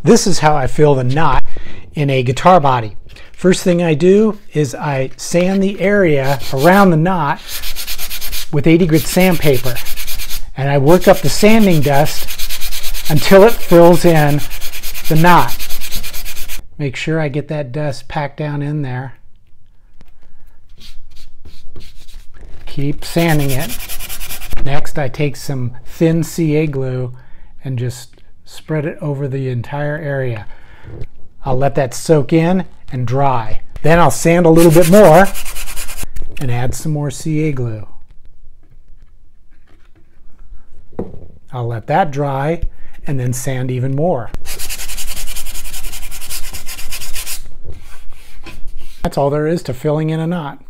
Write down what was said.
This is how I fill the knot in a guitar body. First thing I do is I sand the area around the knot with 80 grit sandpaper. And I work up the sanding dust until it fills in the knot. Make sure I get that dust packed down in there. Keep sanding it. Next, I take some thin CA glue and just spread it over the entire area. I'll let that soak in and dry. Then I'll sand a little bit more and add some more CA glue. I'll let that dry and then sand even more. That's all there is to filling in a knot.